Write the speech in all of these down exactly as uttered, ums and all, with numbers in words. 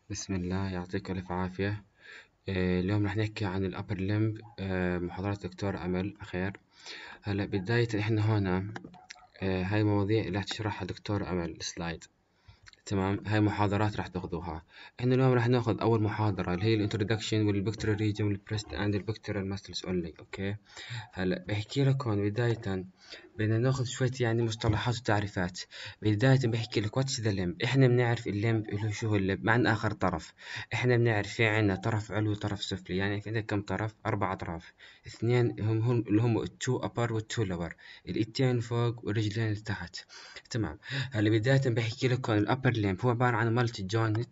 بسم الله يعطيك ألف عافية. آه، اليوم رح نحكي عن الأبر لمب. محاضرة دكتور أمل خير. هلا بداية إحنا هنا، آه، هاي مواضيع اللي هتشرحها دكتور أمل سلايد. تمام، هاي محاضرات راح تاخذوها. احنا اليوم راح ناخذ اول محاضرة اللي هي الانترودكشن والبكتيريال ريجن والبريست اند البكتيريال ماسلز اونلي. اوكي، هلا بحكي لكم بداية، بدنا ناخذ شوية يعني مصطلحات وتعريفات. بداية بحكي لك واتس ذا لمب. احنا بنعرف اللمب اللي هو شو هو اللمب مع اخر طرف. احنا بنعرف في عنا طرف علوي وطرف سفلي، يعني في عندك كم طرف؟ اربع اطراف. اثنين هم هم اللي هم التو ابر والتو لور، الايدين فوق والرجلين تحت. تمام. هلا بداية بحكي لكم الأبر لمب هو عبارة عن مالتي جوينت،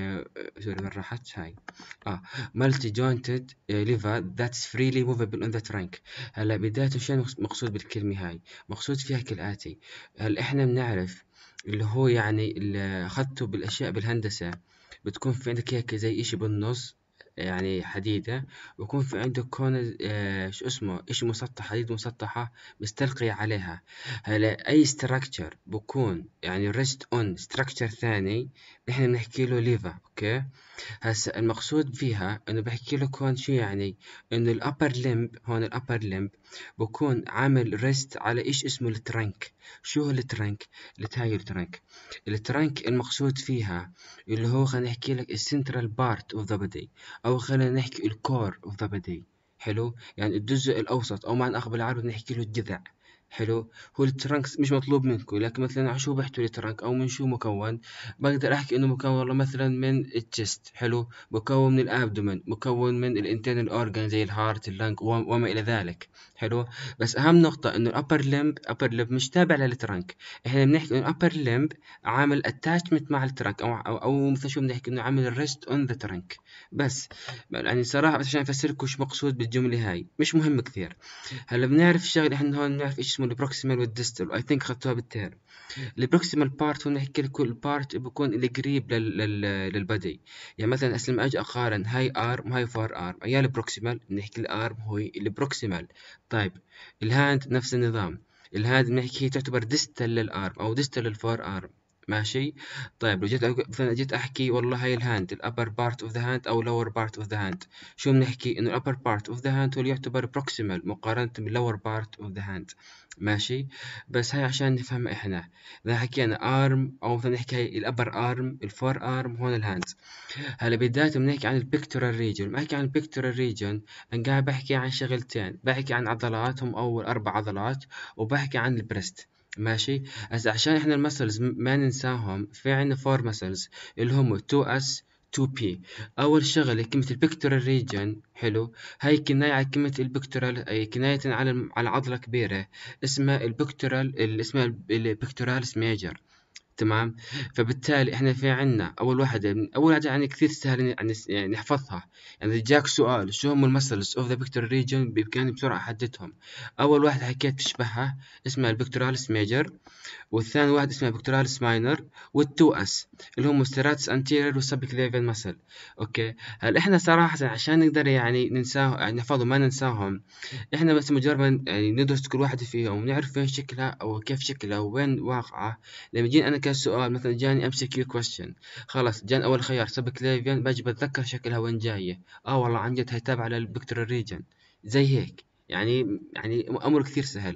سوري وين راحت هاي؟ اه مالتي جوينتد ليفر ذاتس فريلي موفبل اون ذا ترانك. هلا بداية شو مقصود بالكلمة هاي؟ مقصود فيها كالآتي. هلا احنا بنعرف اللي هو يعني اللي أخذته بالأشياء بالهندسة، بتكون في عندك هيك زي إشي بالنص، يعني حديدة، ويكون في عندك كون آه شو اسمه إشي مسطح، حديد مسطحة مستلقية عليها. هلا أي structure بكون يعني rest on structure ثاني، نحن بنحكي له lever. أوكي، هسا المقصود فيها إنه بحكي لك هون شو يعني، إنه الأبر لمب، هون الأبر لمب بكون عامل ريست على إيش اسمه الترنك. شو هو الترنك؟ هاي الترنك. الترنك المقصود فيها اللي هو خلينا نحكي لك السنترال بارت اوف ذا بودي، أو خلينا نحكي الكور اوف ذا بودي. حلو، يعني الجزء الأوسط، أو معنى أخ بالعربي نحكي له الجذع. حلو، هو الترنك مش مطلوب منكم، لكن مثلا شو بحكي الترنك أو من شو مكون؟ بقدر أحكي إنه مكون والله مثلا من التشست. حلو، مكون من الابدومن، مكون من الانترنال اورجان زي الهارت اللنج وما الى ذلك. حلو، بس اهم نقطة انه الابر لمب، ابر لمب مش تابع للترنك. احنا بنحكي انه الابر لمب عامل اتاتشمنت مع الترنك، او او, أو مثل شو بنحكي انه عامل ريست اون ذا ترنك. بس يعني صراحة بس عشان افسر لكم شو مقصود بالجملة هاي، مش مهم كثير. هلا بنعرف الشغله، احنا هون بنعرف ايش اسمه البروكسيمال والديستال، اي ثينك اخذتوها بالتيرم. البروكسيمال بارت هو نحكي لكم البارت بيكون القريب لل لل للبدي. يعني مثلا هسه لما اجي اقارن هاي ارم وهاي فور ارم، يا البروكسيمال بنحكي الارم هو البروكسيمال. طيب الهاند نفس النظام، الهاند بنحكي تعتبر ديستال للارم او ديستال للفور ارم. ماشي. طيب لو جيت أقول- مثلا جيت احكي والله هاي الهاند الابر بارت اوف ذا هاند او لور بارت اوف ذا هاند، شو بنحكي انه الابر بارت اوف ذا هاند هو اللي يعتبر بروكسيمال مقارنة باللور بارت اوف ذا هاند. ماشي. بس هاي عشان نفهمها احنا، إذا حكينا ارم او مثلا نحكي هاي الابر ارم الفور ارم هون الهاند. هلا بداية بنحكي عن البيكتورال ريجن. ما احكي عن البيكتورال ريجن، انا قاعد بحكي عن شغلتين، بحكي عن عضلاتهم اول اربع عضلات، وبحكي عن البريست. ماشي. هسا عشان احنا المسلز ما ننساهم، في عندنا فور مسلز اللي هم تو اس تو بي. اول شغله كلمه البيكتورال ريجن، حلو، هاي كنايه على كلمه البيكتورال، اي كنايه على على عضله كبيره اسمها البيكتورال، اللي اسمها البيكتورالس ميجر. تمام. فبالتالي احنا في عنا اول واحده، اول واحده يعني كثير سهل يعني يعني نحفظها. يعني اذا جاك سؤال شو هم المسلز اوف ذا بيكتورال ريجن، بامكاني بسرعه احددهم. اول واحده حكيت تشبهها اسمها البيكتورالس ميجر، والثاني واحد اسمه بكتوراليس ماينر، والتو اس اللي هم ستراتس انتيرير وسبكليفيان مسل. اوكي، هل احنا صراحه عشان نقدر يعني ننساه، يعني نحفظهم ما ننساهم، احنا بس مجرد ما يعني ندرس كل واحدة فيهم ونعرف وين شكلها او كيف شكلها وين واقعة. لما يجيني انا كسؤال مثلا جاني ام سي كيو كويستشن، خلاص جاني اول خيار سبكليفيان، باجي بتذكر شكلها وين جاية. اه والله عن جد هي تابعة للبكتيريال ريجن، زي هيك. يعني يعني امره كثير سهل.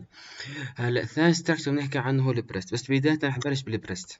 هلا ثاني ستراكشر بنحكي عنه هو البريست، بس بداية رح نبلش بالبريست.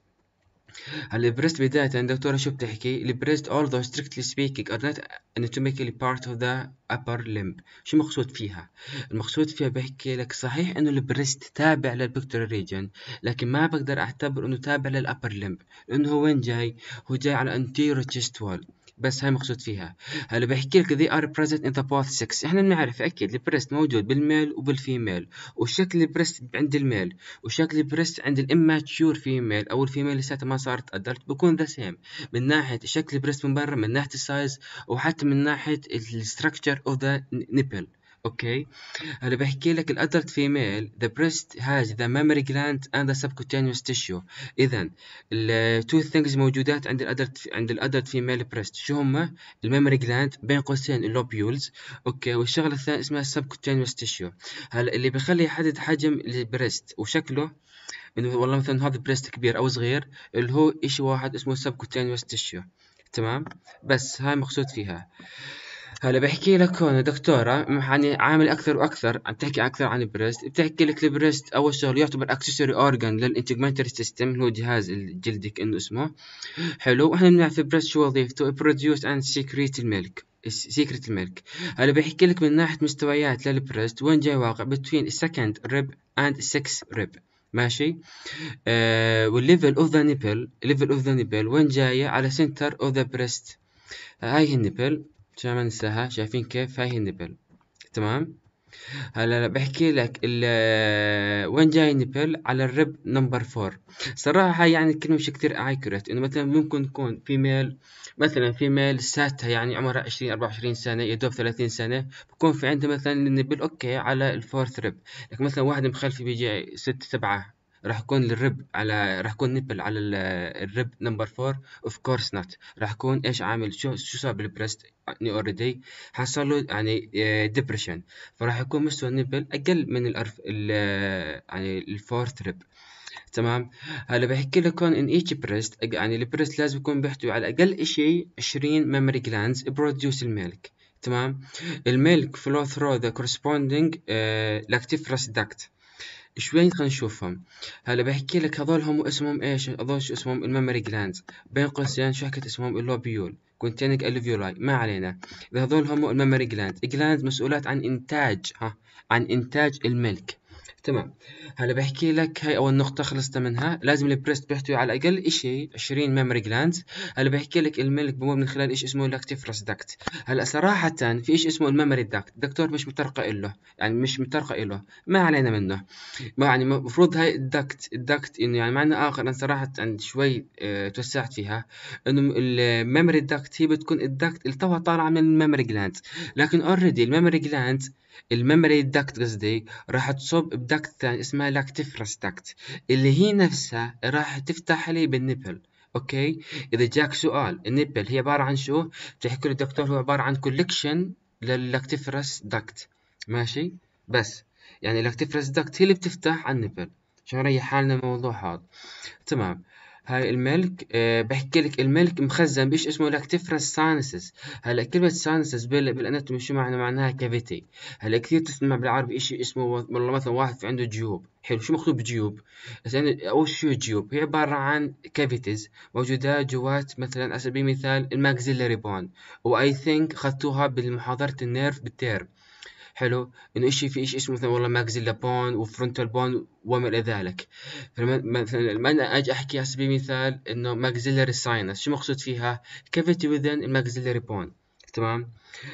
هلا البريست بداية دكتورة شو بتحكي؟ البريست although strictly speaking are not anatomically part of the upper limb. شو مقصود فيها؟ المقصود فيها بحكي لك صحيح انه البريست تابع للبكتورال ريجن، لكن ما بقدر اعتبر انه تابع للابر لمب، لانه هو وين جاي؟ هو جاي على anterior chest wall. بس هاي مقصود فيها. هلا بحكي لك they are present in the both sex. احنا بنعرف اكيد البريست موجود بالميل وبالفيميل، وشكل البريست عند الميل وشكل البريست عند الاماتشور فيميل او الفيميل لساتها ما صارت ادلت بكون ذا سيم، من ناحيه شكل البريست من برا، من ناحيه السايز، وحتى من ناحيه الستركتشر اوف ذا نيبل. اوكي. هلا بحكي لك الادلت فيميل the breast has the mammary gland and the subcutaneous tissue. اذا التو ثينجز موجودات عند الادلت، عند الادلت فيميل بريست، شو هم؟ الميموري جلاند بين قوسين اللوبيولز. اوكي، والشغله الثانيه اسمها subcutaneous tissue. هلا اللي بيخلي يحدد حجم البريست وشكله انه والله مثلا هذا بريست كبير او صغير، اللي هو اشي واحد اسمه subcutaneous tissue. تمام. بس هاي مقصود فيها. هلا بحكي لك هون دكتورة، يعني عامل أكثر وأكثر، عم تحكي أكثر عن البريست. بتحكي لك البريست أول شغله يعتبر أكسسوري أورجان للإنتجمنتري سيستم، اللي هو جهاز الجلدي كأنه اسمه. حلو. وإحنا بنعرف البريست شو وظيفته، بروديوس أند سيكريت الميلك، سيكريت الميلك. هلا بحكي لك من ناحية مستويات للبريست وين جاي واقع بتوين السكند ريب أند سكس ريب. ماشي. آه والليفل اوف ذا نيبل، ليفل اوف ذا نيبل وين جاية على سنتر اوف ذا بريست. هاي هي النبل، عشان ما ننساها. شايفين كيف؟ هاي هي النبل. تمام. هلا بحكي لك وين جاي النبل على الرب نمبر فور. صراحة هاي يعني الكلمة مش كتير اكيوريت، انه مثلا ممكن تكون فيميل، مثلا فيميل ساتها يعني عمرها عشرين أربعة وعشرين سنة، يدوب ثلاثين سنة، بكون في عندها مثلا النبل اوكي على الفورث رب. لكن مثلا واحدة مخلفة بيجي ست سبعة، راح يكون الرب على، راح يكون نبل على الرب نمبر فور. اوف كورس نوت. راح يكون ايش عامل، شو شو صار بالبريست يعني اوريدي، حصل له يعني ديبريشن، فراح يكون مستوى النبل اقل من الأرف ال يعني الفورث ريب. تمام. هلا بحكي لكم ان ايتش بريست، يعني البريست لازم يكون بيحتوي على اقل شيء عشرين ميموري جلاندز بروديوس الميلك. تمام. الميلك فلو ثرو ذا كورسبوندينج لاكتيفرس داكت. شوي خلينا نشوفهم. هلا بحكي لك هذول هم اسمهم ايش، هذول شو اسمهم، الميموري جلاندز. بين قوسين شو حكيت اسمهم، اللوبيول كونتينج الفيولاي، ما علينا. هذول هم الميموري جلاندز. جلاندز مسؤولات عن انتاج، ها، عن انتاج الملك. تمام. هلا بحكي لك هاي اول نقطة خلصنا منها. لازم البريست بيحتوي على اقل شيء عشرين ميموري جلاندز. هلا بحكي لك الملك بمر من خلال ايش اسمه لاكتيفرس داكت. هلا صراحة في ايش اسمه الميموري داكت، الدكتور مش مترقة له، يعني مش مترقة له، ما علينا منه. ما يعني المفروض هاي الدكت، الدكت انه يعني معنى اخر، انا صراحه عند شوي اه توسعت فيها، انه الميموري دكت هي بتكون الدكت اللي توها طالعه من الميموري جلاند. لكن اوريدي الميموري جلاند، الميموري دكت قصدي، راح تصب بدكت ثاني اسمها لاكتيفرس دكت، اللي هي نفسها راح تفتح لي بالنبل. اوكي. اذا جاك سؤال النبل هي عباره عن شو، بتحكي له الدكتور هو عباره عن كوليكشن لللاكتيفرس دكت. ماشي. بس يعني الاكتيفرس داكت هي اللي بتفتح على النبل، عشان نريح حالنا من الموضوع هذا. تمام. هاي الملك، أه بحكي لك الملك مخزن بإيش اسمه لاكتيفرس ساينسز. هلا كلمة ساينسز بالاناتومي شو معنى؟ معناها كافيتي. هلا كثير تسمع بالعربي إشي اسمه والله مثلا واحد في عنده جيوب. حلو. شو مقصود بجيوب؟ يعني أول شو الجيوب؟ هي عبارة عن كافيتيز موجودات جوات مثلا على سبيل المثال الماكسيلاري بون، وأي ثينك أخذتوها بالمحاضرة النيرف بالتيرم. حلو. انه اشي في اشي اسمه مثلا والله ماكسيلا بون وفرونتال بون وما الى ذلك. فلما مثلا لما انا اجي احكي على سبيل المثال انه ماكسيلاري ساينس، شو مقصود فيها؟ كافيتي within الماكسيلاري بون. تمام.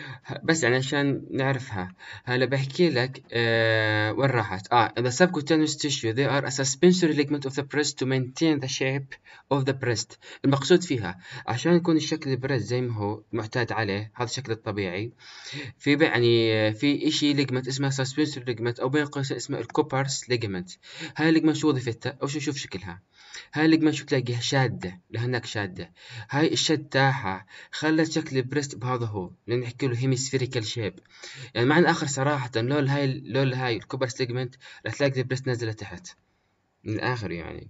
بس يعني عشان نعرفها. هلا بحكي لك آه وين راحت. اه the subcutaneous tissue they are a suspensory ligament of the breast to maintain the shape of the breast. المقصود فيها عشان يكون الشكل البريست زي ما هو معتاد عليه، هذا الشكل الطبيعي، في يعني في إشي ليجمنت اسمها سسبنسور ليجمنت، أو بين قوسين اسمها الكوبرس ليجمنت. هاي الليجمنت شو وظيفتها؟ أو شو شوف شكلها. هاي الليجمنت شو تلاقيها شادة لهناك شادة. هاي الشد تاعها خلت شكل البريست بهذا هو، لأن نحكي له هيميسفيريكال شيب. يعني معنى آخر صراحة لولا هاي لولا هاي الكوبرس ليجمنت رح تلاقي البريست نازلة تحت من الآخر يعني.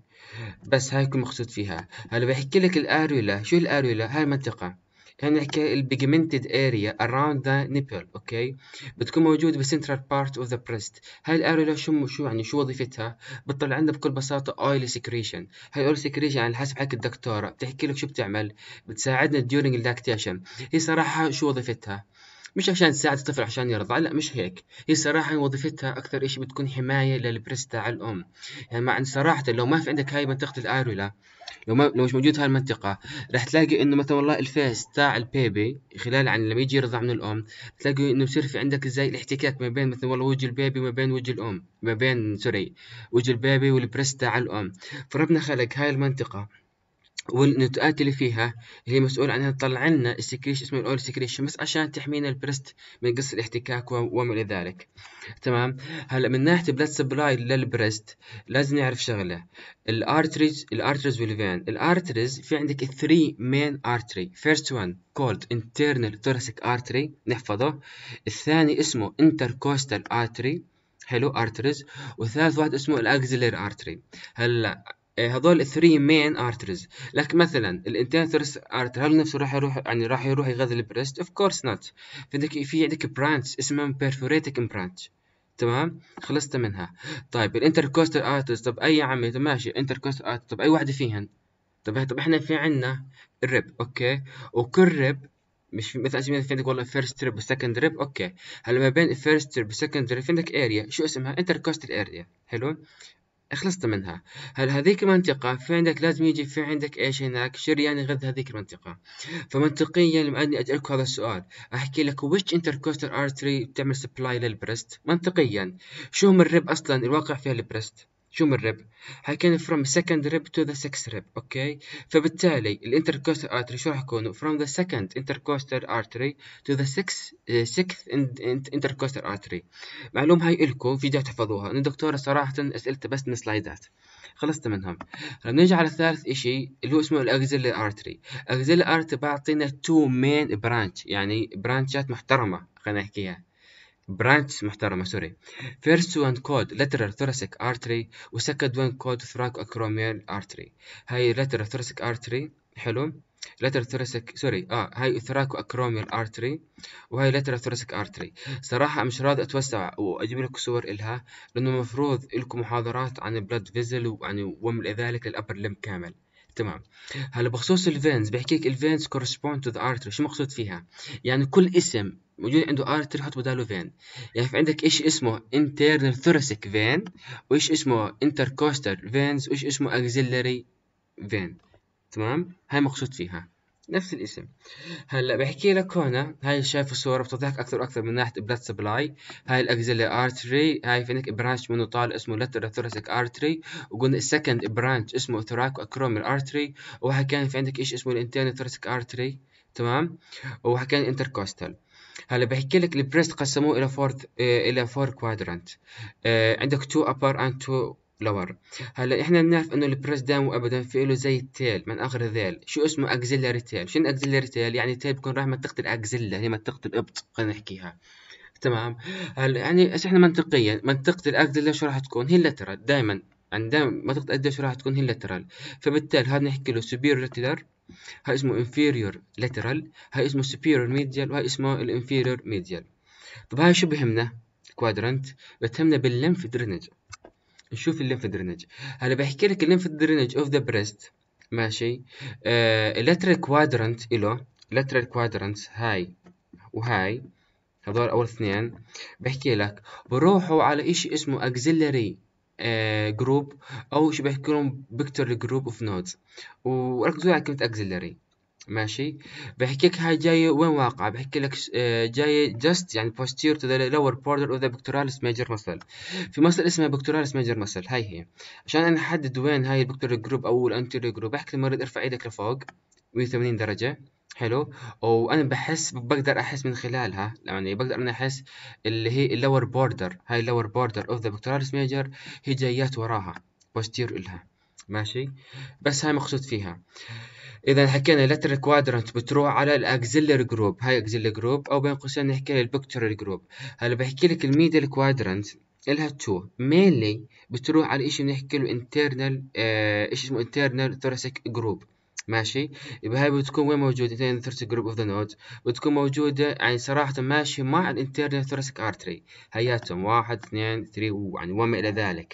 بس هاي يكون مقصود فيها. هلا بحكي لك الاريولا. شو الاريولا؟ هاي المنطقة، هنا نحكي البيجمنتد اريا around the nipple. اوكي. بتكون موجودة بالسنترال بارت اوف ذا بريست. هاي الاريولا شو شو يعني شو وظيفتها؟ بتطلع عندنا بكل بساطة اويلي سكريشن. هاي اويلي سكريشن على حسب حكي الدكتورة بتحكي لك شو بتعمل، بتساعدنا during اللاكتيشن. هي صراحة شو وظيفتها؟ مش عشان تساعد الطفل عشان يرضع، لا مش هيك. هي صراحة وظيفتها أكثر إشي بتكون حماية للبريست تاع الأم. يعني مع صراحة لو ما في عندك هاي منطقة الأريولا، لو ما لو مش موجود هاي المنطقة، راح تلاقي إنه مثلا والله الفيس تاع البيبي خلال يعني لما يجي يرضع من الأم، تلاقي إنه يصير في عندك زي الاحتكاك ما بين مثلا والله وجه البيبي وما بين وجه الأم، ما بين سوري وجه البيبي والبريست تاع الأم. فربنا خلق هاي المنطقة والنتوءات اللي فيها، اللي هي مسؤول عنها تطلع لنا السكريش اسمه الاول سكريشن، بس عشان تحمينا البريست من قص الاحتكاك وما الى ذلك. تمام. هلا من ناحيه بلاد سبلاي للبريست لازم نعرف شغله، الارتريز الارتريز والفين. الارتريز في عندك ثلاثة مين ارتري. فيرست وان كولد internal thoracic artery نحفظه. الثاني اسمه intercostal artery. حلو ارتريز. والثالث واحد اسمه الاكزيلر ارتري. هلا هذول الثري مين ارترز. لكن مثلا الانترنال ثوراسيك ارتري هل نفسه راح يروح يعني راح يروح يغذي البريست؟ اوف كورس نوت. في عندك في عندك برانش اسمها بيرفوريتك برانش. تمام، خلصت منها. طيب الانتركوستال ارترز، طب اي يا عمي، طب ماشي انتركوستال ارترز، طب اي واحده فيهن؟ طب طب احنا في عنا الرب، اوكي، وكل رب مش في مثلا في عندك والله فيرست ريب وسكند ريب، اوكي. هلا ما بين الفيرست ريب والسكند ريب في عندك اريا شو اسمها؟ انتركوستال اريا. حلو، خلصت منها. هل هذيك المنطقة في عندك لازم يجي في عندك ايش هناك؟ شريان يغذي هذيك المنطقة. فمنطقيا لما اني اسألك هذا السؤال احكي لك which intercostal artery بتعمل سبلاي للبريست منطقيا. شو من الرب اصلا الواقع فيها البريست؟ شو من الرب؟ حكينا from second rib to the sixth rib، اوكي. فبالتالي الانتركوستال artery شو راح يكونوا؟ from the second intercostal artery to the sixth uh, sixth intercostal artery. معلومة هاي إلكم في جهة تحفظوها، إن الدكتورة صراحة أسئلته بس من سلايدات. خلصت منهم. لما نيجي على ثالث إشي اللي هو اسمه الأكزيلري أرتري. الأكزيلري أرتري بعطينا تو مين برانش، يعني برانشات محترمة خلينا نحكيها. برانش محترمة سوري. First one called lateral thoracic artery و second one called thoracoacromial artery. هاي lateral thoracic artery. حلو. lateral thoracic سوري اه هاي thoracoacromial artery وهاي lateral thoracic artery. صراحة مش راضي اتوسع واجيب لك صور الها لانه المفروض لكم محاضرات عن البلد فيزل وعن ومن ذلك الابر لم كامل. تمام. هلا بخصوص الفينز بحكي لك الفينز correspond to the artery. شو مقصود فيها؟ يعني كل اسم موجود عنده artery حط بداله فين. يعني في عندك ايش اسمه internal thoracic vein، وايش اسمه intercostal veins، وايش اسمه axillary vein. تمام، هاي مقصود فيها نفس الاسم. هلا بحكي لك هون هاي شايف الصورة بتوضح اكثر واكثر من ناحية blood supply. هاي الاكزيلري ارتري، هاي في عندك برانش منه طالع اسمه lateral thoracic artery، وقلنا السكند برانش اسمه thoracoacromial artery، وحكينا في عندك ايش اسمه الانترنال thoracic artery. تمام، وحكينا انتركوستال. هلا بحكي لك البريست قسموه الى فور الى فور كوادرانت. آه عندك تو ابر اند تو لور. هلا احنا بنعرف انه البريست دائما وابدا في له زي التيل من اخر الذيل. شو اسمه؟ اكزيلاري تيل. شنو اكزيلاري تيل؟ يعني تيل بكون رايح منطقه الاكزيلا، هي منطقه الابط خلينا نحكيها. تمام. هلا يعني ايش احنا منطقيا منطقه الاكزيلا شو راح تكون؟ هي اللاترال دائما. يعني دائما منطقه الاكزيلا شو راح تكون؟ هي اللاترال. فبالتالي هذا نحكي له superior lateral، هاي اسمه inferior lateral، هاي اسمه superior medial، وهاي اسمه الانفيريور medial. طب هاي شو بهمنا؟ كوادرانت بتهمنا بالليمف درينج. نشوف الليمف درينج. هلا بحكي لك الليمف درينج اوف ذا بريست. ماشي. آه lateral quadrant إله lateral quadrants هاي وهاي، هذول أول اثنين. بحكي لك بروحوا على إشي اسمه axillary آه جروب، أو شو بحكي لهم pectoral جروب اوف نودز. وركزوا على كلمة axillary. ماشي. بحكي لك هاي جاية وين واقعة؟ بحكي لك آه جاية just يعني posterior to the lower border of the pectoralis major muscle. في muscle اسمها pectoralis major muscle. هاي هي. عشان أنا أحدد وين هاي البكتورال جروب أو الانتيريور جروب بحكي للمريض ارفع إيدك لفوق مية وثمانين درجة. حلو. وانا بحس بقدر احس من خلالها، يعني بقدر انا احس اللي هي اللور بوردر، هاي اللور بوردر اوف ذا بكتوراليس ميجر هي جايات وراها بوستير الها. ماشي. بس هاي مقصود فيها. اذا حكينا lateral quadrant بتروح على الاكزيلري جروب، هاي اكزيلري جروب، او بين قوسين نحكي البكتورال جروب. هلا بحكي لك الميدل كوادرانت الها تو مينلي بتروح على اشي بنحكي له internal آه اشي اسمه internal thoracic group. ماشي. يبقى هاي بتكون وين موجودة؟ internal thoracic group of the nodes بتكون موجودة يعني صراحة ماشي مع الانترنال thoracic artery. هياتهم واحد اثنين ثري يعني وما إلى ذلك.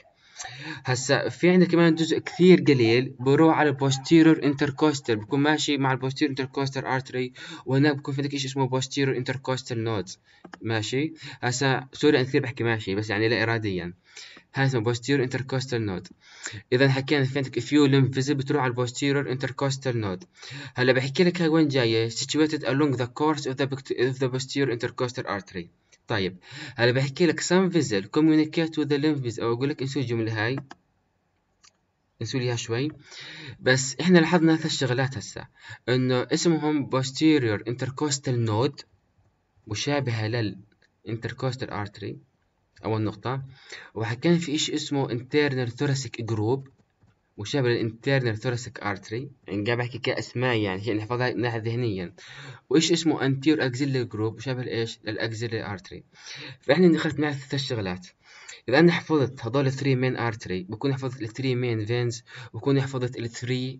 هسا في عندنا كمان جزء كثير قليل بروح على posterior intercostal، بكون ماشي مع posterior intercostal artery، وهناك بكون في عندك شيء اسمه posterior intercostal nodes. ماشي. هسا سوري أنا كثير بحكي ماشي بس يعني لا إراديا. هاي اسمه posterior intercostal node. إذا حكينا في عندك few lymph vessels بتروح على posterior intercostal node. هلا بحكي لك هاي وين جاية؟ situated along the course of the, of the posterior intercostal artery. طيب هلا بحكي لك some vessel communicate with the lymph vessel، أو أقول لك انسوا الجملة هاي، انسوا ليها شوي. بس احنا لاحظنا ثلاث شغلات هسه، انه اسمهم posterior intercostal node مشابهة لل intercostal artery أول نقطة. وحكينا في إشي اسمه internal thoracic group مشابه للinternal thoracic artery، يعني قاعد بحكي كأسماء يعني عشان نحفظها ناحية ذهنيا. وإيش اسمه anterior axillary group مشابه لإيش؟ للأكزيلري artery. فإحنا دخلت نعرف ثلاث شغلات. اذا انا حفظت هذول ثلاثة مين ارتري بكون حفظت الثري مين فينز، وبكون حفظت الثري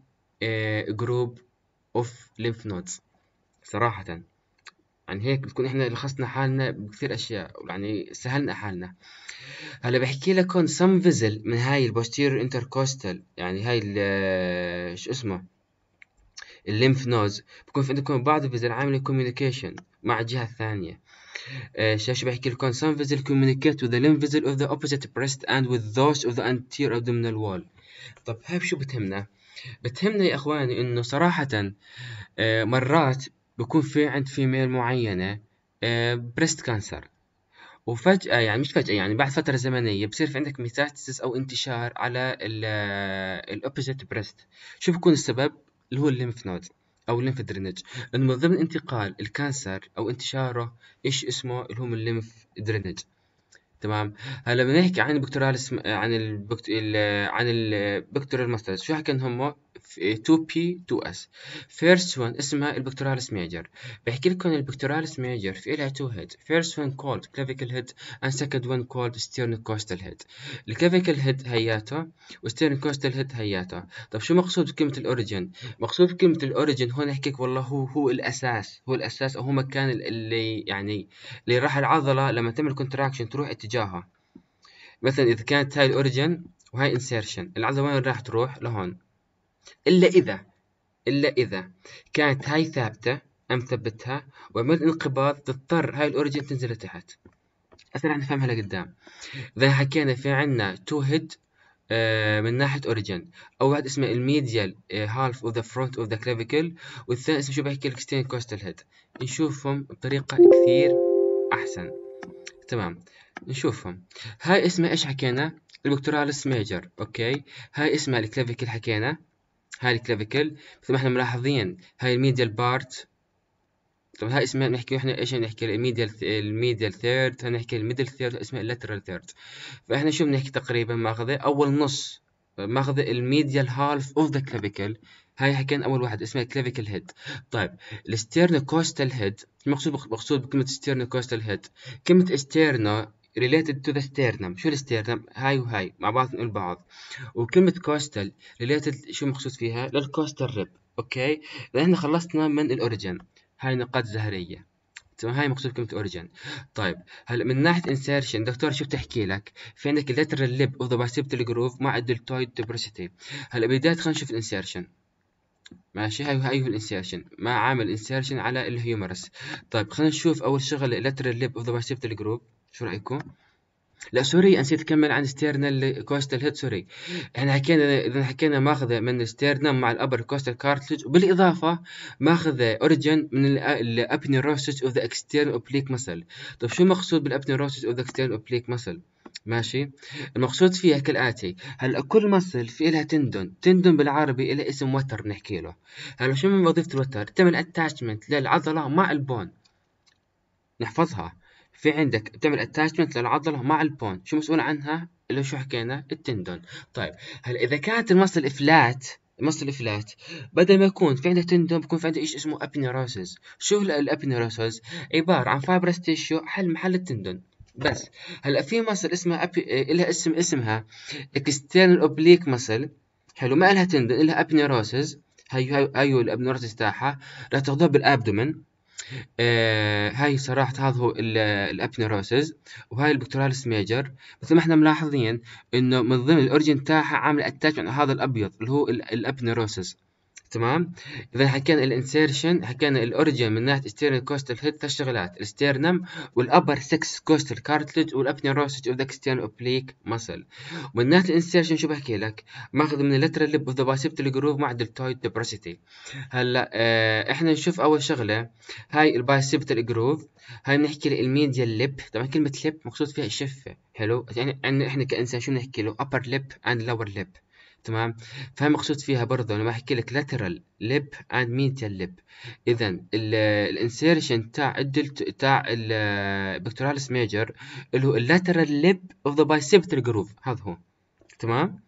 جروب اوف ليمف نودز صراحه. يعني هيك بتكون احنا لخصنا حالنا بكثير اشياء، يعني سهلنا حالنا. هلا بحكي لكم سم فيزل من هاي البوستيريور انتركوستال، يعني هاي ال شو اسمه الليمف نودز، بكون في عندكم بعض فيزل عامله كوميونيكيشن مع الجهه الثانيه. آه شو بحكي لكم some vessel communicate with the lymph vessel of the opposite breast and with those of the anterior abdominal wall. طب هاي شو بتهمنا؟ بتهمنا يا اخواني انه صراحه آه مرات بكون في عند فيميل معينه آه بريست كانسر، وفجأة يعني مش فجأة يعني بعد فترة زمنية بصير في عندك ميتاستاسيس أو انتشار على الأوبوزيت بريست. شو بيكون السبب؟ اللي هو الليمف نود أو الليمف درينج، إنه من ضمن انتقال الكانسر أو انتشاره إيش اسمه اللي هم الليمف درينج. تمام. هلا بنحكي عن البكتيريال عن البكت... ال... عن البكتيريال ماسترز، شو حكى هم تو بي تو اس. فيرست وان اسمها البكتيريالس ميجر. بحكي لكم البكتيريالس ميجر في لها تو هيد، فيرست وان كولد كلافيكل هيد اند سكند وان كولد ستيرنوكوستال هيد. الكلافيكل هيد هياته وستيرنوكوستال هيد هياته. طب شو مقصود بكلمة الاوريجن؟ مقصود بكلمة الاوريجن هون نحكيك والله هو هو الاساس، هو الاساس او هو مكان اللي يعني اللي راح العضلة لما تعمل كونتراكشن تروح اتجاهها. مثلا إذا كانت هاي الأوريجن وهاي انسيرشن، العضلة وين راح تروح؟ لهون. إلا إذا إلا إذا كانت هاي ثابتة أم ثبتها وعملت انقباض تضطر هاي الأوريجن تنزل لتحت. هسه رح نفهمها لقدام. إذا حكينا في عنا تو هيد آه من ناحية أوريجن، أول واحد اسمه الميديال هالف أوف ذا فرونت أوف ذا كلافيكل، والثاني اسمه شو بحكي لك ستين كوستال هيد. نشوفهم بطريقة كثير أحسن. تمام، نشوفهم. هاي اسمها ايش حكينا؟ البكتوراليس ميجر. اوكي، هاي اسمها الكلافيكل حكينا. هاي الكلافيكل مثل ما احنا ملاحظين هاي الميديال بارت. طب هاي اسمها نحكي احنا ايش نحكي الميديال الميديال ثيرد، هنحكي الميدل ثيرد اسمها اللاترال ثيرد. فاحنا شو بنحكي تقريبا ماخذه اول نص، ماخذه الميديال هالف اوف ذا كلافيكل. هاي حكينا اول واحد اسمها كلافيكل هيد. طيب الستيرنوكوستال هيد، المقصود مقصود بكلمه ستيرنوكوستال هيد، كلمه ستيرنو related to the sternum. شو الستيرنم؟ هاي وهاي مع بعض نقول بعض. وكلمة كوستال related شو مقصود فيها؟ للكوستال ريب. اوكي، احنا خلصنا من الاوريجن، هاي نقاط زهرية. تمام، هاي مقصود كلمة اوريجن. طيب هلا من ناحية انسيرشن دكتور شو بتحكي لك؟ في عندك اللاترال ليب اوف ذا بايسبتال جروف مع الدلتويد دبروسيتي. هلا بداية خلينا نشوف الانسيرشن. ماشي، هاي هاي هو الانسيرشن مع عامل انسيرشن على الهيومرس. طيب خلينا نشوف اول شغله اللاترال ليب اوف ذا بايسبتال جروف. شو رايكم؟ لا سوري نسيت اكمل عن ستيرنال كوستال هيد. سوري، احنا حكينا اذا حكينا ماخذه من الستيرنم مع الابر كوستال كارتلج، وبالاضافه ماخذه اوريجن من الابنيروسس اوف ذا اكسترنال اوبليك مسل. طيب شو المقصود بالابنيروسس اوف ذا اكسترنال اوبليك مسل؟ ماشي، المقصود فيها كالاتي. هلا كل مصل في لها تندون، تندون بالعربي لها اسم وتر نحكي له. هلا شو من وظيفه الوتر؟ تعمل اتاشمنت للعضله مع البون. نحفظها. في عندك بتعمل اتاشمنت للعضله مع البون، شو مسؤول عنها؟ اللي شو حكينا؟ التندون. طيب هلا اذا كانت المصل فلات، المصل فلات بدل ما يكون في عندها تندون بكون في عندها شيء اسمه ابنيروسز. شو الابنيروسز؟ عباره عن فايبرس تيشو حل محل التندون بس. هلا في مصل اسمها أبي... لها اسم اسمها اكسترنال اوبليك مصل. حلو، ما لها تندون، لها ابنيروسز. هي هي هي الابنيروسز تاعها راح تاخذوها بالابدومن. آه هاي صراحة هذا هو الابنيروسز، وهاي البكتوراليس ميجر. مثل ما احنا ملاحظين انه من ضمن الاوريجن تاعها عامل اتاچمنت هذا الابيض اللي هو الابنيروسز. تمام. اذا حكينا الانسيرشن حكينا الاوريجن من ناحيه ستيرنال كوستال هيد ثلاث شغلات، الستيرنم والابر ستة كوستال كارتلج والابنيروسز اوف ذا اكسترنال اوبليك مسل. ومن ناحيه الانسيرشن شو بحكي لك؟ ماخذ من اللاترال ليب اوف ذا بايسبتال جروف مع الدلتويد دبروسيتي. هلا آه احنا نشوف اول شغله هاي البايسبتال جروف. هاي بنحكي الميديال ليب. طبعا كلمه ليب مقصود فيها الشفه. حلو، يعني احنا كانسان شو بنحكي له؟ upper lip and lower lip. تمام، فهي مقصود فيها برضه لما احكي لك lateral lip and medial lip. اذا الانسيرشن تاع الدلت تاع البكتوراليس ميجر اللي هو lateral lip of the bicipital groove، هذا هو. تمام،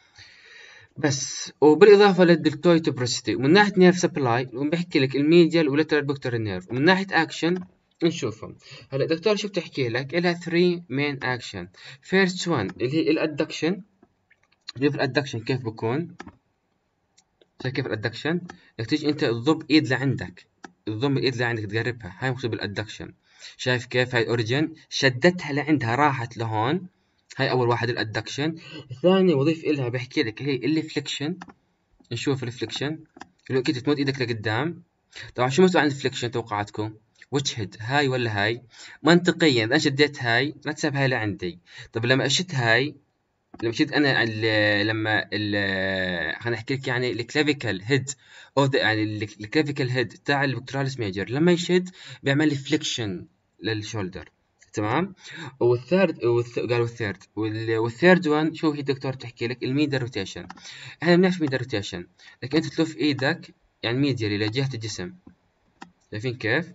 بس وبالاضافه للدلتويد بروسيتي. ومن ناحيه نيرف سبلاي بحكي لك الميديال ولاترال بكتورال نيرف. ومن ناحيه اكشن نشوفهم. هلا دكتور شو بتحكي لك؟ إلها three main action. first one اللي هي الادكشن. شوف الادكشن كيف بكون. شايف كيف الادكشن؟ بدك تيجي انت تضم ايد لعندك، تضم الايد لعندك تقربها، هاي مكتوب الادكشن. شايف كيف هاي الاوريجن شدتها لعندها راحت لهون. هاي اول واحد الادكشن. الثاني وظيف إلها بحكي لك هي الفليكشن. نشوف الفليكشن اللي كنت تمد ايدك لقدام. طبعا شو مسؤول عن الفليكشن توقعاتكم؟ وجه هيد، هاي ولا هاي؟ منطقيا اذا شديت هاي لا تسحب هاي لعندي. طب لما اشد هاي، لما شفت انا ال لما ال خليني احكي لك يعني الكلافيكال هيد او يعني الكلافيكال هيد تاع البكتراليس ميجر لما يشد بيعمل لي فليكشن للشولدر. تمام. والثيرد والث... قالوا الثيرد وال... والثيرد وان شو هي الدكتور تحكي لك الميديا روتيشن. احنا بنعرف ميديا روتيشن، لكن انت تلف ايدك يعني ميديالي لجهه الجسم. شايفين كيف؟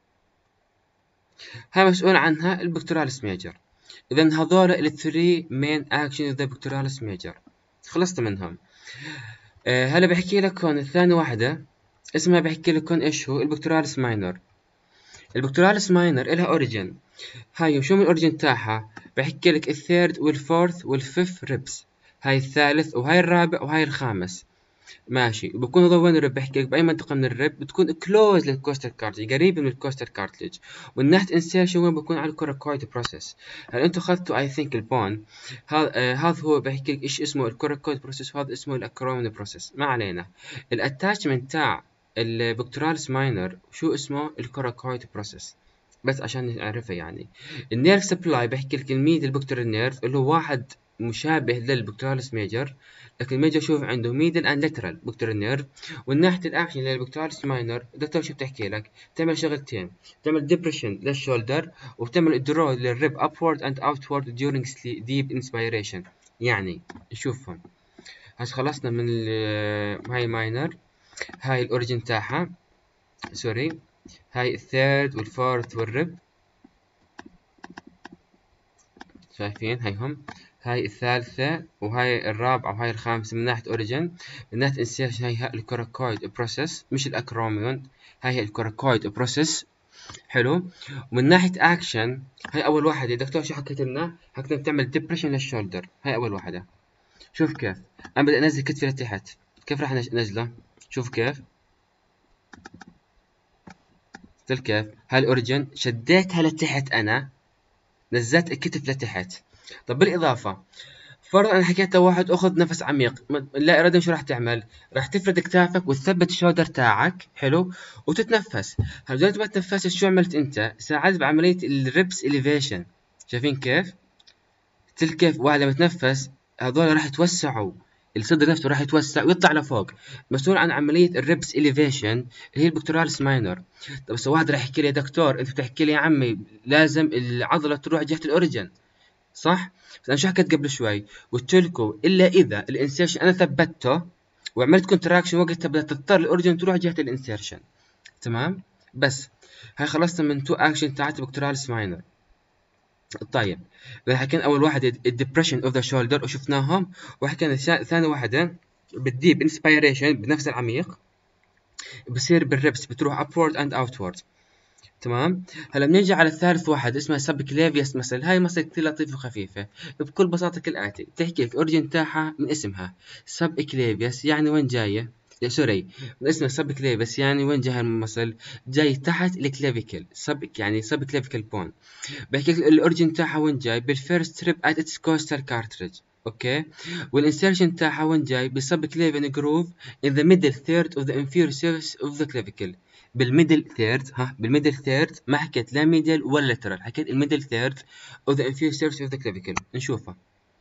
هاي مسؤول عنها البكتراليس ميجر. اذا هذول الثري مين اكشن ذا بكتراليس ميجر خلصت منهم. أه هلا بحكي لك هون الثاني واحدة اسمها بحكي لك هون ايش هو البكتراليس ماينر. البكتراليس ماينر إلها اوريجن. هاي شو من الاوريجن تاعها؟ بحكي لك الثيرد والفورث والفيفث ريبس. هاي الثالث وهاي الرابع وهاي الخامس. ماشي. بكون هذول وين الرب؟ بحكي لك باي منطقه من الرب بتكون كلوز للكوستال كارتلج، قريبه من الكوستال كارتلج. والنحت انسيرشن وين بكون على الكوراكويد بروسيس. هل انتم اخذتوا اي ثينك البون؟ هذا آه هذا هو بحكي لك ايش اسمه الكوراكويد بروسيس، وهذا اسمه الاكرومين بروسيس. ما علينا. الاتاتشمنت تاع البكتراليس ماينر شو اسمه؟ الكوراكويد بروسيس. بس عشان نعرفها يعني. النيرف سبلاي بحكي لك الميد البكتورال نيرف اللي هو واحد مشابه للبكتراليس ميجر، لكن الميجر شوف عنده ميدل اند لاترال بكتورال نيرف. والناحيه الاكشن للبكتراليس ماينر الدكتور شو بتحكي لك؟ بتعمل شغلتين، بتعمل ديبريشن للشولدر وبتعمل درو للريب ابورد اند اوتورد during deep inspiration. يعني نشوفهم. هسه خلصنا من هاي ماينر. هاي الاوريجن تاعها سوري. هاي الثيرد والفورث والريب. شايفين هيهم. هاي الثالثة وهاي الرابعة وهاي الخامسة من ناحية أوريجن. من ناحية انسيرشن هاي هاي الكوراكويد بروسيس مش الأكروميون. هاي هي الكوراكويد بروسيس. حلو. ومن ناحية أكشن هاي أول واحدة دكتور شو حكيت لنا؟ حكيت لنا بتعمل ديبريشن للشولدر. هاي أول واحدة. شوف كيف أنا بدي أنزل كتفي لتحت. كيف راح نزله؟ شوف كيف. قلت كيف. هاي الأوريجن شديتها لتحت أنا، نزلت الكتف لتحت. طب بالإضافة فرض انا حكيت لواحد اخذ نفس عميق، لا ارادة شو راح تعمل؟ راح تفرد كتافك وتثبت الشولدر تاعك. حلو. وتتنفس. هل ما تنفست شو عملت انت؟ ساعدت بعملية الريبس اليفيشن. شايفين كيف؟ تل كيف واحد لما يتنفس هذول راح يتوسعوا، الصدر نفسه راح يتوسع ويطلع لفوق. مسؤول عن عملية الريبس اليفيشن اللي هي البكتوراليس ماينر. طب بس واحد راح يحكي لي يا دكتور انت بتحكي لي يا عمي لازم العضلة تروح جهة الاوريجن، صح؟ بس انا شو حكيت قبل شوي؟ قلت لكم الا اذا الانسيرشن انا ثبته وعملت كونتراكشن وقتها بدها تضطر الاوريجن تروح جهه الانسيرشن. تمام؟ بس هاي خلصنا من تو اكشن تاعت البكتوراليس ماينر. طيب اذا حكينا اول واحد الديبريشن اوف ذا شولدر وشفناهم، وحكينا ثاني واحده بالديب انسبيريشن بنفس العميق بصير بالريبس بتروح upward and outward. تمام. هلا بنيجي على الثالث واحد اسمها سب كليفيوس مسل. هاي مسل كتير لطيفة وخفيفة. بكل بساطة كالآتي بتحكي لك اوريجن تاعها من اسمها سب كليفيوس يعني وين جاية؟ يا سوري من اسمها سب كليفيوس يعني وين جاي المسل؟ جاي تحت الكليفيكل. سب يعني سب كليفيكل بون. بحكي لك الاوريجن تاعها وين جاي؟ بالفيرست تريب ات اتس كوستال كارتريج. اوكي. والانسيرشن تاعها وين جاي؟ بالسب كليفين جروف in the middle third of the inferior surface of the clavicle. بالميدل ثيرد. ها بالميدل ثيرد ما حكيت لا ميدل ولا لاترال، حكيت الميدل ثيرد of the inferior surface of the clavicle. نشوفها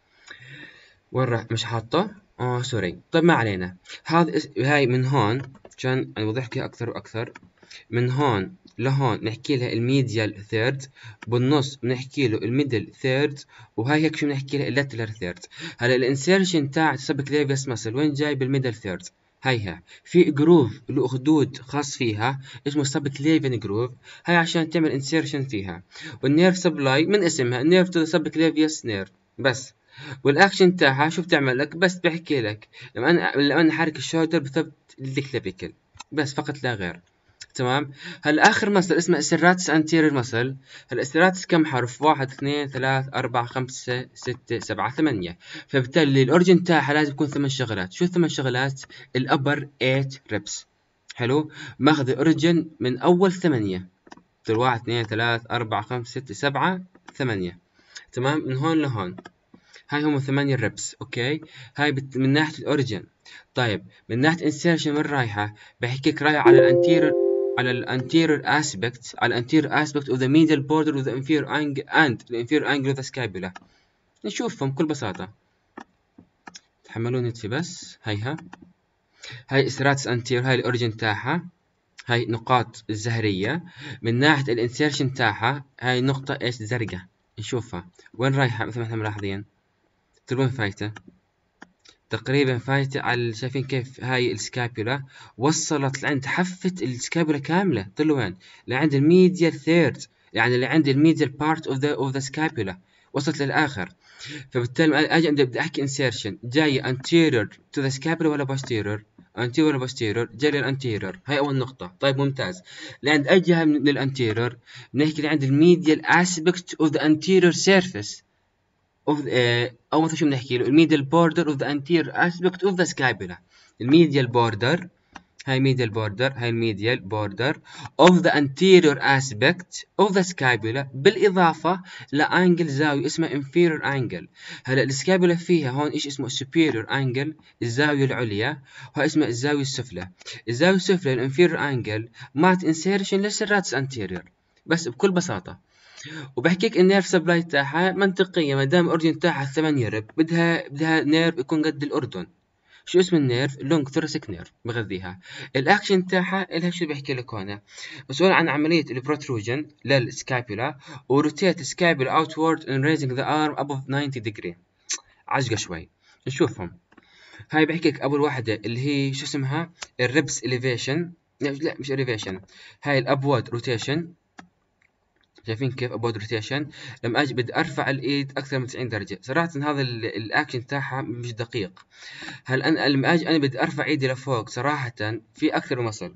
وين راح مش حاطه؟ اه سوري. طيب ما علينا. هذا هاي من هون عشان اوضح لك اكثر واكثر. من هون لهون نحكي لها الميديال ثيرد، بالنص بنحكي له الميدل ثيرد، وهاي هيك شو بنحكي لها اللاترال ثيرد. هلا الانسيرشن تاع السبكليفيوس مسل وين جاي؟ بالميدل ثيرد. هيها في جروف له خدود خاص فيها اسمه سبكليفين جروف. هاي عشان تعمل انسيرشن فيها. والنيرف سبلاي من اسمها نيرف تو سبكليفيوس نيرف بس. والاكشن تاعها شو بتعمل لك؟ بس بحكي لك لما انا لما انا حرك الشولدر بثبت الكلافيكل بس فقط لا غير. تمام. هلا آخر مسل اسمه السيراتس أنتيريور مسل. هلا السيراتس كم حرف؟ واحد اثنين ثلاث أربعة خمسة ستة سبعة ثمانية. فبالتالي الأورجن تاعها لازم يكون ثمان شغلات. شو الثمان شغلات؟ الأبر ثمانية ريبس. حلو. ماخذ الأورجن من أول ثمانية. واحد اثنين ثلاث أربعة خمسة ستة سبعة ثمانية. تمام. من هون لهون. هاي هم ثمانية ريبس. اوكي. هاي بت... من ناحيه الاوريجن. طيب من ناحيه انسيرشن وين رايحه؟ بحكيك رايحه على الانتيريور، على الانتيريور اسبكت، على الانتيريور اسبكت اوف ذا ميديال بوردر اوف ذا انفيريور انجل اند الانفيريور انجل اوف ذا سكابولا. نشوفهم بكل بساطه. تحملوني في بس. هيها هاي استراتس انتير، هاي الاوريجن تاعها، هاي نقاط الزهريه. من ناحيه الانسيرشن تاعها هاي نقطه ايش؟ زرقاء. نشوفها وين رايحه مثل ما احنا ملاحظين. وين فايته؟ تقريبا فايته على، شايفين كيف هاي السكابولا وصلت لعند حافة السكابولا كاملة. طلع وين؟ لعند الميديال ثيرد، يعني اللي عند الميديال بارت اوف ذا اوف ذا سكابولا، وصلت للآخر. فبالتالي اجي بدي احكي انسيرشن، جاي anterior to the scapula ولا posterior؟ anterior ولا posterior؟ جاي للانتيريور. هاي اول نقطة. طيب ممتاز. لعند اي جهة من للانتيريور؟ بنحكي لعند الميديال aspect of the anterior surface of uh, أول مثلا شو بنحكي له؟ الميديال بوردر اوف ذا anterior aspect of the scapula. الميديال بوردر، هاي ميديال بوردر، هاي الميديال بوردر of the anterior aspect of the scapula، بالإضافة لأنجل زاوية اسمها inferior angle. هلا السكابولا فيها هون إيش اسمه superior angle، الزاوية العليا، وهي اسمها الزاوية السفلى. الزاوية السفلى الانفيريور انجل مات insertion للسيراتس anterior. بس بكل بساطة. وبحكيك النيرف سبلاي تاعها منطقية، ما دام الاورجن تاعها ثمانية رب، بدها بدها نيرف يكون قد الأردن. شو اسم النيرف؟ لونج ثوراسيك نيرف بغذيها. الاكشن تاعها الها شو بحكي لك هون؟ مسؤول عن عملية البروتروجن للسكابولا، وروتيت سكابولا اوتورد ان ريزنج ذا ارم above تسعين ديجري. عجقة شوي. نشوفهم. هاي بحكيك اول واحدة اللي هي شو اسمها؟ الريبس اليفيشن. لا مش اليفيشن، هاي الابواد روتيشن. شايفين كيف ابود روتيشن؟ لما اجي بدي ارفع الايد اكثر من تسعين درجه. صراحه هذا الاكشن تاعها مش دقيق. هل انا لما اجي انا بدي ارفع ايدي لفوق صراحه في اكثر مسل.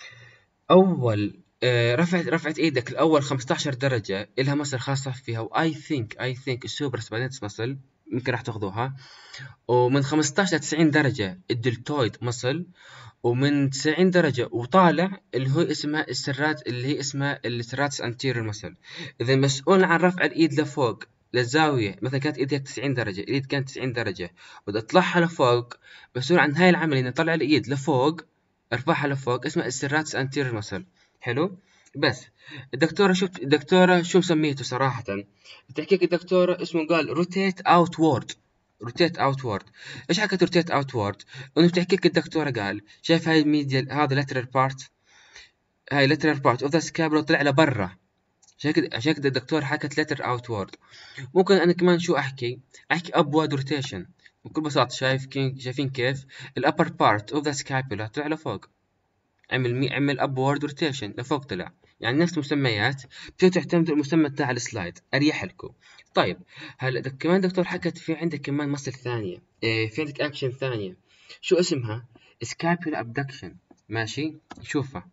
اول آه رفعت رفعت ايدك الاول خمسة عشر درجه لها مسل خاصه فيها، واي ثينك اي ثينك السوبر سباينتس مسل ممكن راح تاخذوها. ومن خمسة عشر ل تسعين درجه الدلتويد مسل. ومن تسعين درجة وطالع اللي هو اسمها السرات، اللي هي اسمها السراتس انتيريور مسل. إذا مسؤول عن رفع الإيد لفوق للزاوية، مثلا كانت إيدك تسعين درجة، الإيد كانت تسعين درجة بدي أطلعها لفوق، مسؤول عن هاي العملية إني أطلع الإيد لفوق، أرفعها لفوق، اسمها السراتس انتيريور مسل. حلو. بس الدكتورة شو الدكتورة شو مسميته صراحة؟ بتحكيك الدكتورة اسمه قال روتيت اوتورد. روتيت اوتورد. ايش حكت روتيت اوتورد؟ انه بتحكيك الدكتوره قال شايف هاي الميديا، هذا لاترال بارت، هاي لاترال بارت اوف ذا سكابولا طلع لبرا. عشان كده عشان كده الدكتور حكت لاتر اوتورد. ممكن انا كمان شو احكي؟ احكي ابواد روتيشن بكل بساطه. شايف كيف؟ شايفين كيف الابر بارت اوف ذا سكابولا طلع لفوق، عمل مي عمل ابوارد روتيشن لفوق طلع. يعني نفس المسميات، بتقدروا تعتمدوا المسمى تاع السلايد اريح لكم. طيب هلا دك كمان دكتور حكت في عندك كمان مسل ثانيه، إيه في عندك اكشن ثانيه. شو اسمها؟ سكابولا ابدكشن. ماشي شوفها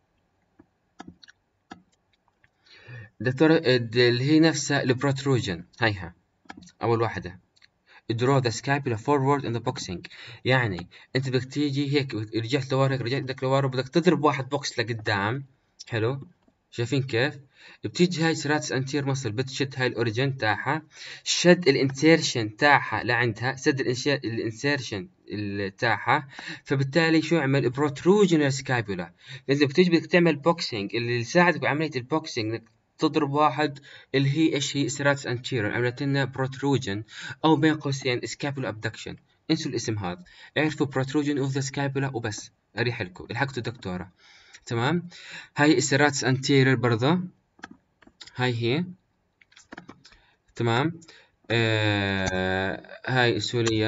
دكتور. اللي هي نفسها البروتروجن. هيها اول واحده. draw the scapula forward in the boxing. يعني انت بدك تيجي هيك رجعت لورا، هيك رجعت ايدك لورا، بدك تضرب واحد بوكس لقدام. حلو. شايفين كيف؟ بتيجي هاي سيراتس انتير مصل، بتشد هاي الاوريجن تاعها، شد الانسيرشن تاعها لعندها، سد الانسيرشن تاعها. فبالتالي شو عمل؟ بروتروجن للسكابولا. اذا بتيجي بدك تعمل بوكسينج، اللي يساعدك بعمليه البوكسينج تضرب واحد اللي هي ايش هي؟ سيراتس انتيريور، عملت لنا بروتروجن او بين قوسين سكابولا ابدكشن. انسوا الاسم هذا، اعرفوا بروتروجن اوف ذا سكابولا وبس. اريح لكم، الحقتوا الدكتوره. تمام. هاي السيراتس انتيريور برضه، هاي هي. تمام. آه هاي السورية.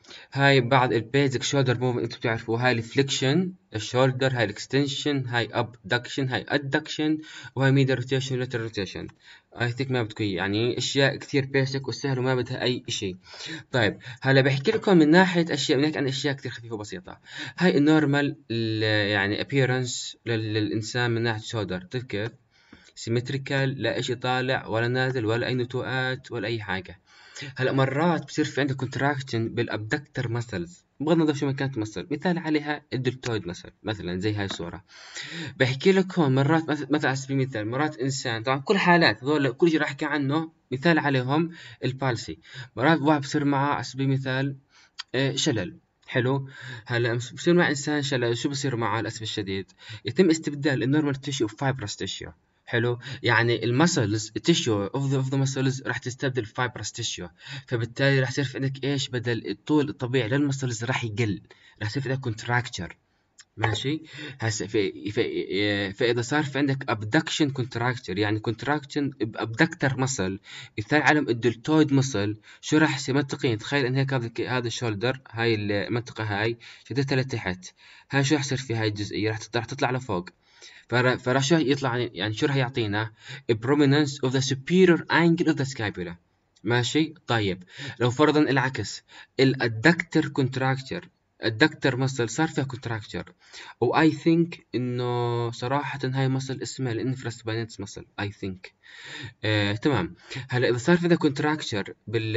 هاي بعض البيزك شولدر موفمنت انتوا بتعرفوا، هاي الفليكشن الشولدر، هاي الاكستنشن، هاي ابدكشن، هاي ادكشن، وهاي ميدل روتيشن ولاترال روتيشن. اي ثينك ما بدكم يعني اشياء كثير بيسك وسهل وما بدها اي شيء. طيب هلا بحكي لكم من ناحيه اشياء، بنحكي عن اشياء كثير خفيفه وبسيطه. هاي النورمال يعني appearance للانسان من ناحيه شولدر، كيف كيف سيمتريكال، لا اشي طالع ولا نازل ولا اي نتوءات ولا اي حاجه. هلا مرات بصير في عندك كونتراكشن بالابدكتر مسلز، بغض النظر شو ما كانت مسل، مثال عليها الدلتويد مسل مثلا زي هاي الصوره. بحكي لك هون مرات مث- مثلا على سبيل المثال مرات انسان، طبعا كل حالات هذول كل شيء راح احكي عنه مثال عليهم البالسي. مرات واحد بصير معه على سبيل المثال آه، شلل. حلو. هلا مس- بصير مع انسان شلل، شو بصير معه للاسف الشديد؟ يتم استبدال النورمال تيشو بفايبرس تيشو. حلو. يعني المسلز التيشو اوف ذا اوف ذا مسلز راح تستبدل فايبرس تيشو، فبالتالي راح يصير في عندك ايش؟ بدل الطول الطبيعي للمسلز راح يقل، راح يصير في عندك كونتراكتشر. ماشي. هسه في في فاذا صار في عندك abduction contracture، يعني contraction بابدكتر مسل، مثال علم الدلتويد مسل، شو راح يصير منطقيا؟ تخيل ان هيك هذا هذا الشولدر، هاي المنطقه هاي شدتها لتحت، هاي شو راح يصير في هاي الجزئيه؟ راح تطلع تطلع لفوق. فراح فراح شو يطلع يعني شو راح يعطينا؟ prominence of the superior angle of the scapula. ماشي. طيب لو فرضا العكس، الادكتر كونتراكتشر، الدكتر مسل صار فيها كونتراكتشر، واي ثينك انه صراحة هاي مسل اسمها الانفراس باينتس مسل اي ثينك. آه، تمام. هلا اذا صار في عندك كونتراكتشر بال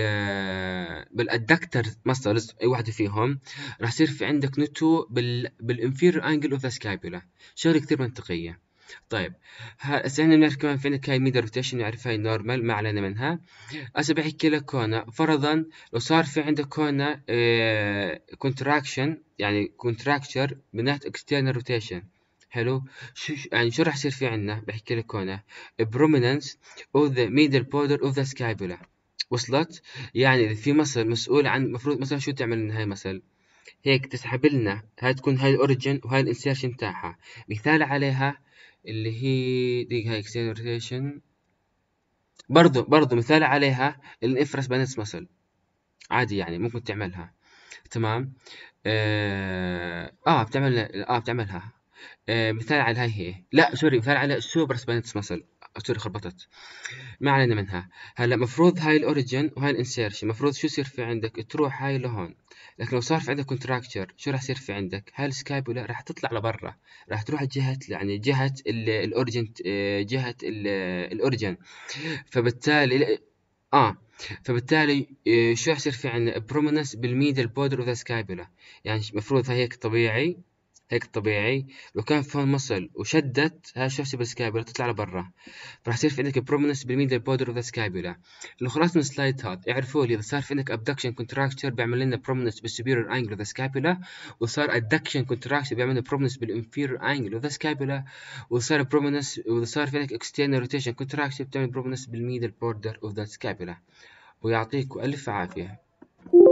بالادكتر مسلز اي واحدة فيهم، راح يصير في عندك نتو بال بالانفيريور انجل اوف ذا سكابيولا. شغلة كثير منطقية. طيب هسه احنا بنعرف كمان في عندك هاي ميدل روتيشن، نعرف هاي نورمال ما علينا منها. هسه بحكي لك هنا فرضا لو صار في عندك هنا كونتراكشن، يعني كونتراكتشر من ناحيه اكسترنال روتيشن. حلو. شو شو- يعني شو راح يصير في عندنا؟ بحكي لك هنا prominence of the middle border of the scapula. وصلت؟ يعني إذا في مصل مسؤول عن، المفروض مثلا شو تعمل لنا هاي مثل هيك؟ تسحب لنا هاي، تكون هاي الاوريجن وهاي الانسيرشن تاعها. مثال عليها اللي هي دي هاي external rotation. برضو برضو مثال عليها الانفرس بانس مسل، عادي يعني ممكن تعملها. تمام. اه, آه بتعمل اه بتعملها. آه مثال على هاي هي، لا سوري، مثال على السوبر سبانس مسل. سوري خربطت، ما علينا منها. هلا مفروض هاي الاوريجن وهاي الانسيرشن مفروض شو يصير في عندك؟ تروح هاي لهون. لكن لو صار في عندك كونتراكتشر شو راح يصير في عندك؟ هاي السكابولا راح تطلع لبرا، راح تروح جهة يعني جهة الاوريجن، جهة الاوريجن. فبالتالي آه فبالتالي آه، شو يصير في عندنا prominence بالميدل بودر اوف ذا سكابولا. يعني المفروض هيك طبيعي، هيك طبيعي. لو كان في هون مصل وشدت هاي شو يصير بالسكابولا؟ تطلع لبرا، راح يصير في عندك prominence بالميدل بودر اوف ذا سكابولا. الخلاصة من السلايد هذا اعرفوا لي، اذا صار في عندك abduction contracture بيعمل لنا prominence بالسوبيريور انجل اوف ذا سكابولا، وصار adduction contracture بيعمل لنا prominence بالانفيريور انجل اوف ذا سكابولا، وصار prominence، واذا صار في عندك external rotation contraction بتعمل prominence بالميدل بوردر اوف ذا سكابولا. ويعطيكم ألف عافية.